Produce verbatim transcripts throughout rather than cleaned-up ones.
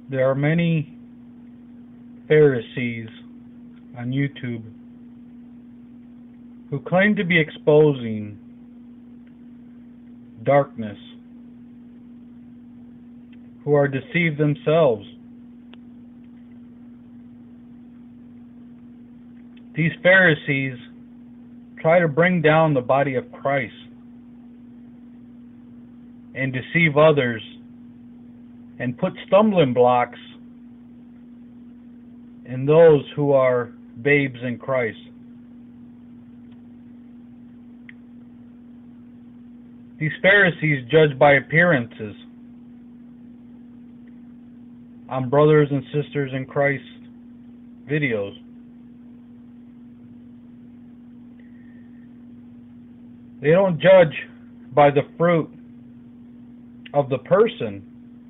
There are many Pharisees on YouTube who claim to be exposing darkness, who are deceived themselves. These Pharisees try to bring down the body of Christ and deceive others and put stumbling blocks in those who are babes in Christ. These Pharisees judge by appearances on brothers and sisters in Christ videos. They don't judge by the fruit of the person.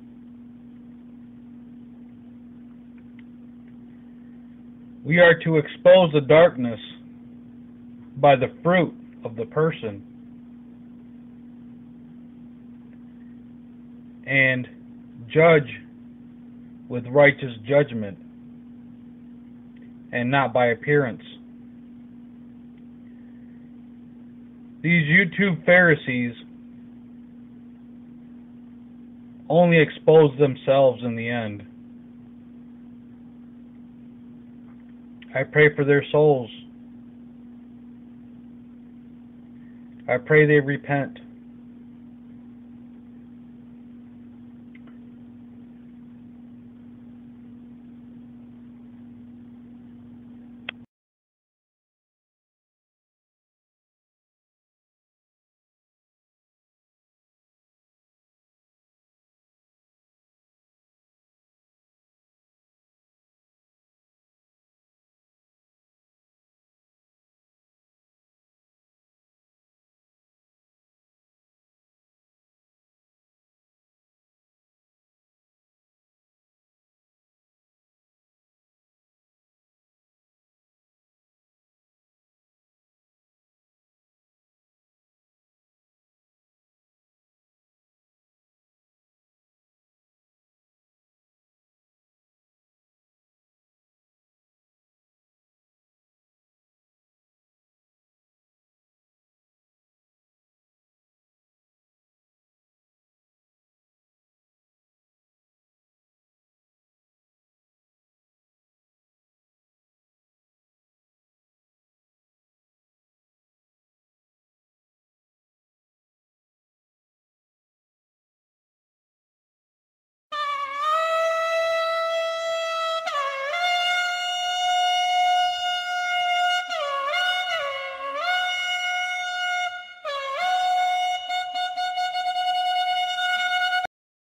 We are to expose the darkness by the fruit of the person and judge with righteous judgment and not by appearance. These YouTube Pharisees only expose themselves in the end. I pray for their souls. I pray they repent.